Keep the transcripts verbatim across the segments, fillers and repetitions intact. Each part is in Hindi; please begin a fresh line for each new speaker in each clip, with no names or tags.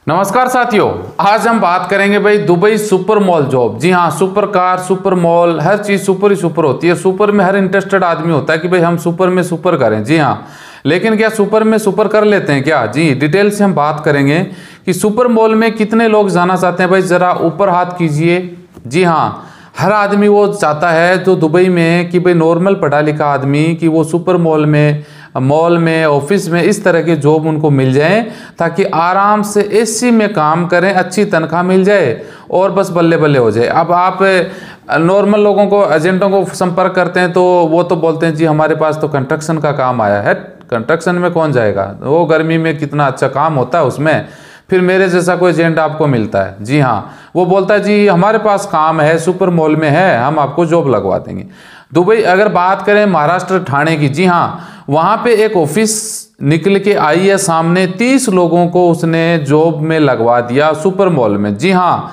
नमस्कार साथियों, आज हम बात करेंगे भाई दुबई सुपर मॉल जॉब। जी हाँ, सुपर कार, सुपर मॉल, हर चीज़ सुपर ही सुपर होती है। सुपर में हर इंटरेस्टेड आदमी होता है कि भाई हम सुपर में सुपर करें। जी हाँ, लेकिन क्या सुपर में सुपर कर लेते हैं क्या? जी, डिटेल से हम बात करेंगे कि सुपर मॉल में कितने लोग जाना चाहते हैं। भाई ज़रा ऊपर हाथ कीजिए। जी हाँ, हर आदमी वो चाहता है जो दुबई में कि भाई नॉर्मल पढ़ा लिखा आदमी कि वो सुपर मॉल में, मॉल में, ऑफिस में इस तरह के जॉब उनको मिल जाए ताकि आराम से एसी में काम करें, अच्छी तनख्वाह मिल जाए और बस बल्ले बल्ले हो जाए। अब आप नॉर्मल लोगों को, एजेंटों को संपर्क करते हैं तो वो तो बोलते हैं जी हमारे पास तो कंस्ट्रक्शन का काम आया है। कंस्ट्रक्शन में कौन जाएगा? वो गर्मी में कितना अच्छा काम होता है उसमें। फिर मेरे जैसा कोई एजेंट आपको मिलता है, जी हाँ, वो बोलता है जी हमारे पास काम है, सुपर मॉल में है, हम आपको जॉब लगवा देंगे। दुबई अगर बात करें महाराष्ट्र ठाणे की, जी हाँ, वहाँ पे एक ऑफिस निकल के आई है सामने, तीस लोगों को उसने जॉब में लगवा दिया सुपर मॉल में। जी हाँ,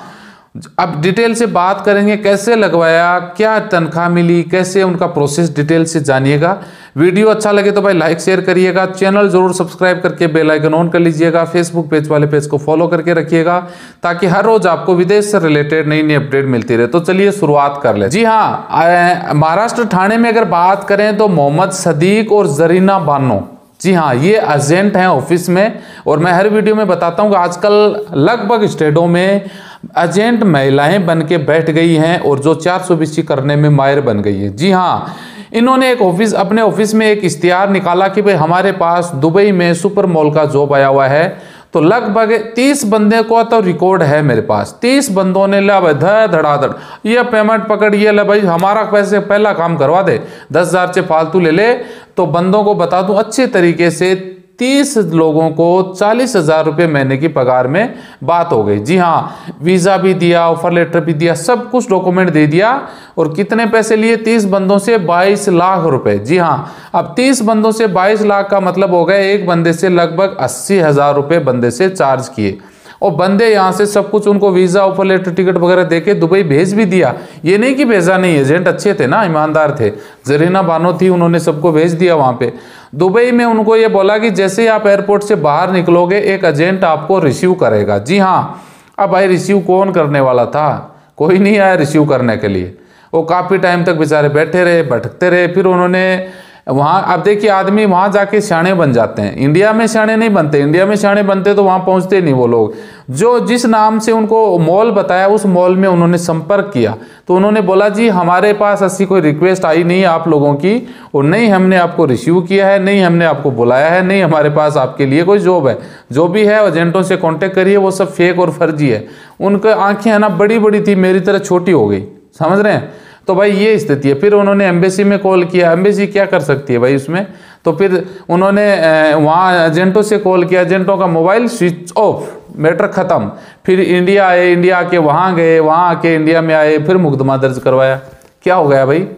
अब डिटेल से बात करेंगे कैसे लगवाया, क्या तनख्वाह मिली, कैसे उनका प्रोसेस, डिटेल से जानिएगा। वीडियो अच्छा लगे तो भाई लाइक शेयर करिएगा, चैनल जरूर सब्सक्राइब करके बेल आइकन ऑन कर लीजिएगा, फेसबुक पेज वाले पेज को फॉलो करके रखिएगा ताकि हर रोज आपको विदेश से रिलेटेड नई नई अपडेट मिलती रहे। तो चलिए शुरुआत कर ले। जी हाँ, महाराष्ट्र ठाणे में अगर बात करें तो मोहम्मद सदीक और जरीना बानो, जी हाँ, ये एजेंट हैं ऑफिस में। और मैं हर वीडियो में बताता हूँ कि आजकल लगभग स्टेटों में एजेंट महिलाएं बन के बैठ गई हैं और जो चार सौ बीसी करने में माहिर बन गई है। जी हाँ, इन्होंने एक ऑफिस, अपने ऑफिस में एक इश्तिहार निकाला कि भाई हमारे पास दुबई में सुपर मॉल का जॉब आया हुआ है। तो लगभग तीस बंदे को तो रिकॉर्ड है मेरे पास, तीस बंदों ने ला भाई धड़ धड़ाधड़ ये पेमेंट पकड़, ये ले भाई हमारा पैसे पहला काम करवा दे, दस हजार से फालतू ले ले। तो बंदों को बता दूं अच्छे तरीके से तीस लोगों को चालीस हजार रुपये महीने की पगार में बात हो गई। जी हाँ, वीज़ा भी दिया, ऑफर लेटर भी दिया, सब कुछ डॉक्यूमेंट दे दिया। और कितने पैसे लिए? तीस बंदों से बाईस लाख रुपए। जी हाँ, अब तीस बंदों से बाईस लाख का मतलब हो गया एक बंदे से लगभग अस्सी हजार रुपये बंदे से चार्ज किए। और बंदे यहाँ से सब कुछ उनको वीज़ा, ऑफर लेटर, टिकट वगैरह देके दुबई भेज भी दिया। ये नहीं कि भेजा नहीं, एजेंट अच्छे थे ना, ईमानदार थे। जरीना बानो थी, उन्होंने सबको भेज दिया वहाँ पे। दुबई में उनको ये बोला कि जैसे ही आप एयरपोर्ट से बाहर निकलोगे एक एजेंट आपको रिसीव करेगा। जी हाँ, अब भाई रिसीव कौन करने वाला था? कोई नहीं आया रिसीव करने के लिए। वो काफ़ी टाइम तक बेचारे बैठे रहे, भटकते रहे। फिर उन्होंने वहाँ, अब देखिए आदमी वहाँ जाके शाणे बन जाते हैं, इंडिया में शाणे नहीं बनते। इंडिया में शाणे बनते तो वहाँ पहुँचते नहीं वो लोग। जो जिस नाम से उनको मॉल बताया उस मॉल में उन्होंने संपर्क किया तो उन्होंने बोला जी हमारे पास ऐसी कोई रिक्वेस्ट आई नहीं है आप लोगों की, और नहीं हमने आपको रिसीव किया है, नहीं हमने आपको बुलाया है, नहीं हमारे पास आपके लिए कोई जॉब है। जो भी है एजेंटों से कॉन्टेक्ट करिए, वो सब फेक और फर्जी है। उनकी आँखें है ना बड़ी बड़ी थी, मेरी तरह छोटी हो गई, समझ रहे हैं? तो भाई ये स्थिति है। फिर उन्होंने एम्बेसी में कॉल किया, एम्बेसी क्या कर सकती है भाई उसमें? तो फिर उन्होंने वहाँ एजेंटों से कॉल किया, एजेंटों का मोबाइल स्विच ऑफ, मैटर ख़त्म। फिर इंडिया आए, इंडिया आके वहाँ गए, वहाँ आके इंडिया में आए, फिर मुकदमा दर्ज करवाया। क्या हो गया भाई?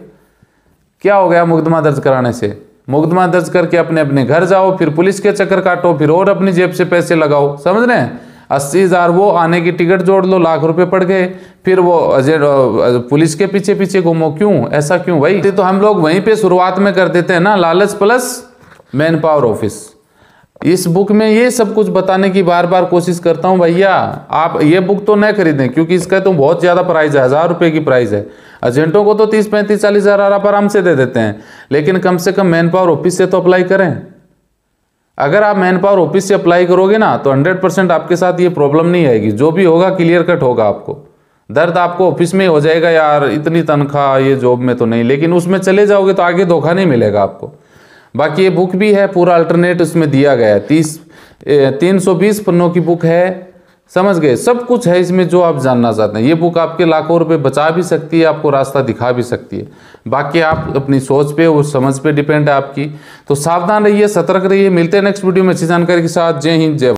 क्या हो गया मुकदमा दर्ज कराने से? मुकदमा दर्ज करके अपने अपने घर जाओ, फिर पुलिस के चक्कर काटो, फिर और अपनी जेब से पैसे लगाओ, समझ रहे हैं? अस्सी हज़ार वो आने की टिकट जोड़ लो, लाख रुपए पड़ गए। फिर वो पुलिस के पीछे पीछे घूमो, क्यों? ऐसा क्यों भाई? तो हम लोग वहीं पे शुरुआत में कर देते हैं ना, लालच प्लस मैन पावर ऑफिस। इस बुक में ये सब कुछ बताने की बार बार कोशिश करता हूँ भैया, आप ये बुक तो न खरीदें क्योंकि इसका तो बहुत ज़्यादा प्राइस है, हज़ार रुपये की प्राइस है। एजेंटों को तो तीस पैंतीस चालीस हज़ार आप आराम से दे देते हैं, लेकिन कम से कम मैन पावर ऑफिस से तो अप्लाई करें। अगर आप मैन पावर ऑफिस से अप्लाई करोगे ना तो हंड्रेड परसेंट आपके साथ ये प्रॉब्लम नहीं आएगी। जो भी होगा क्लियर कट होगा। आपको दर्द आपको ऑफिस में हो जाएगा, यार इतनी तनख्वाह ये जॉब में तो नहीं, लेकिन उसमें चले जाओगे तो आगे धोखा नहीं मिलेगा आपको। बाकी ये बुक भी है, पूरा अल्टरनेट उसमें दिया गया है। तीस तीन सौ बीस पन्नों की बुक है, समझ गए? सब कुछ है इसमें जो आप जानना चाहते हैं। ये बुक आपके लाखों रुपए बचा भी सकती है, आपको रास्ता दिखा भी सकती है। बाकी आप अपनी सोच पे और समझ पे डिपेंड है आपकी। तो सावधान रहिए, सतर्क रहिए। मिलते हैं नेक्स्ट वीडियो में अच्छी जानकारी के साथ। जय हिंद, जय भारत।